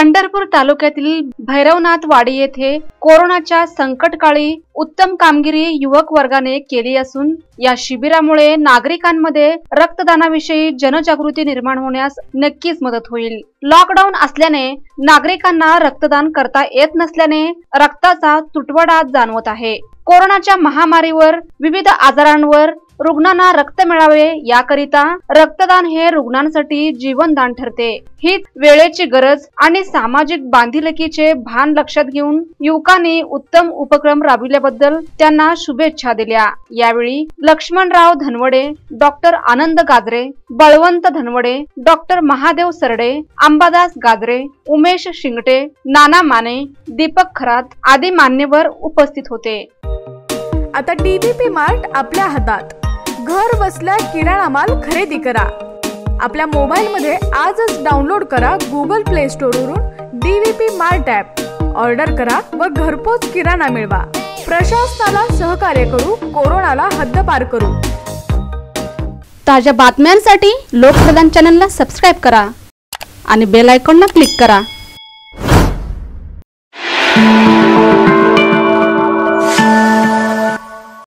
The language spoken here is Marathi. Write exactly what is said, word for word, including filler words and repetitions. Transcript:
पंढरपूर तालुक्यातील भैरवनाथ वाडी येथे कोरोनाच्या संकटकाळी उत्तम कामगिरी युवक वर्गाने केली असून या शिबिरामुळे नागरिकांमध्ये रक्तदानाविषयी जनजागृती निर्माण होण्यास नक्कीच मदत होईल। लॉकडाऊन असल्याने नागरिकांना रक्तदान करता येत नसल्याने रक्ताचा तुटवडा जाणवत आहे। कोरोनाच्या महामारीवर विविध आजारांवर रुग्णांना रक्त मिळावे याकरिता रक्तदान हे रुग्णांसाठी जीवनदान ठरते। हीच वेळेची गरज आणि सामाजिक बांधिलकीचे भान लक्षात घेऊन युवकांनी उत्तम उपक्रम राबविल्याबद्दल त्यांना शुभेच्छा दिल्या। यावेळी लक्ष्मणराव धनवडे, डॉक्टर आनंद गाजरे, बळवंत धनवडे, डॉक्टर महादेव सरडे, अंबादास गाजरे, उमेश शिंगटे, नाना माने, दीपक खरात आदी मान्यवर उपस्थित होते। आता डीव्हीपी मार्ट आपल्या हातात। घर बसल्या किराणा माल खरेदी करा। आपल्या मोबाईल मध्ये आजच डाउनलोड करा गुगल प्ले स्टोर वरून डीव्हीपी मार्ट ॲप। ऑर्डर करा व घरपोच किराणा मिळवा। प्रशासनाला सहकार्य करू, कोरोनाला हद्दपार करू। ताज्या बातम्यांसाठी लोकप्रधान चॅनलला सबस्क्राइब करा आणि बेल आयकॉनला क्लिक करा।